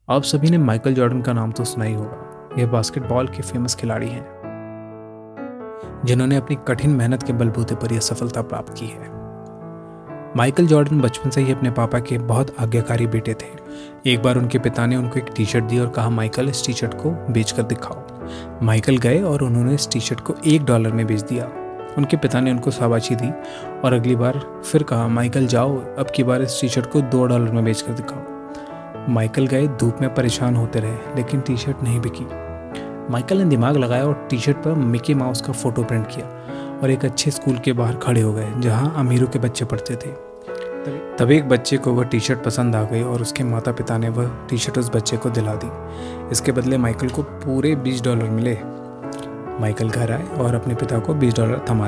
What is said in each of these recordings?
आप सभी ने माइकल जॉर्डन का नाम तो सुना ही होगा। यह बास्केटबॉल के फेमस खिलाड़ी हैं जिन्होंने अपनी कठिन मेहनत के बलबूते पर यह सफलता प्राप्त की है। माइकल जॉर्डन बचपन से ही अपने पापा के बहुत आज्ञाकारी बेटे थे। एक बार उनके पिता ने उनको एक टी शर्ट दी और कहा, माइकल इस टी शर्ट को बेचकर दिखाओ। माइकल गए और उन्होंने इस टी शर्ट को $1 में बेच दिया। उनके पिता ने उनको शाबाशी दी और अगली बार फिर कहा, माइकल जाओ, अब की बार इस टी शर्ट को $2 में बेचकर दिखाओ। माइकल गए, धूप में परेशान होते रहे, लेकिन टी शर्ट नहीं बिकी। माइकल ने दिमाग लगाया और टी शर्ट पर मिकी माउस का फोटो प्रिंट किया और एक अच्छे स्कूल के बाहर खड़े हो गए जहां अमीरों के बच्चे पढ़ते थे। तभी एक बच्चे को वह टी शर्ट पसंद आ गई और उसके माता पिता ने वह टी शर्ट उस बच्चे को दिला दी। इसके बदले माइकल को पूरे $20 मिले। माइकल घर आए और अपने पिता को $20 थमा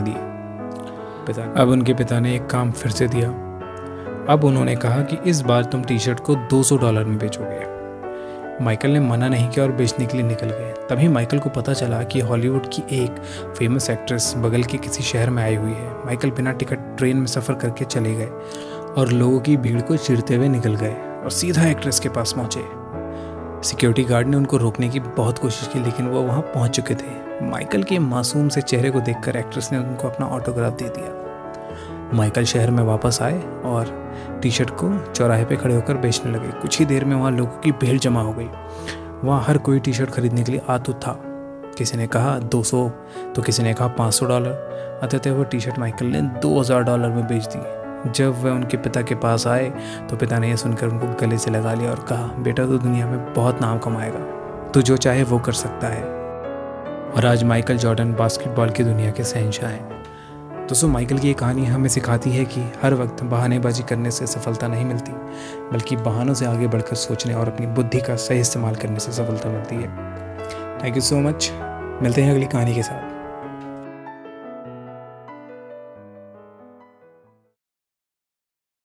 दिए। अब उनके पिता ने एक काम फिर से दिया। अब उन्होंने कहा कि इस बार तुम टी शर्ट को $200 में बेचोगे। माइकल ने मना नहीं किया और बेचने के लिए निकल गए। तभी माइकल को पता चला कि हॉलीवुड की एक फेमस एक्ट्रेस बगल के किसी शहर में आई हुई है। माइकल बिना टिकट ट्रेन में सफ़र करके चले गए और लोगों की भीड़ को चीरते हुए निकल गए और सीधा एक्ट्रेस के पास पहुंचे। सिक्योरिटी गार्ड ने उनको रोकने की बहुत कोशिश की, लेकिन वो वहां पहुंच चुके थे। माइकल के मासूम से चेहरे को देखकर एक्ट्रेस ने उनको अपना ऑटोग्राफ दे दिया। माइकल शहर में वापस आए और टी शर्ट को चौराहे पे खड़े होकर बेचने लगे। कुछ ही देर में वहाँ लोगों की भीड़ जमा हो गई। वहाँ हर कोई टी शर्ट खरीदने के लिए आतुर था। किसी ने कहा 200 तो किसी ने कहा $500। अंततः वो टी शर्ट माइकल ने $2000 में बेच दी। जब वह उनके पिता के पास आए तो पिता ने यह सुनकर उनको गले से लगा लिया और कहा, बेटा तो दुनिया में बहुत नाम कमाएगा, तो जो चाहे वो कर सकता है। और आज माइकल जॉर्डन बास्केटबॉल की दुनिया के शहंशाह हैं। दोस्तों, माइकल की ये कहानी हमें सिखाती है कि हर वक्त बहानेबाजी करने से सफलता नहीं मिलती, बल्कि बहानों से आगे बढ़कर सोचने और अपनी बुद्धि का सही इस्तेमाल करने से सफलता मिलती है। Thank you so much. मिलते हैं अगली कहानी के साथ।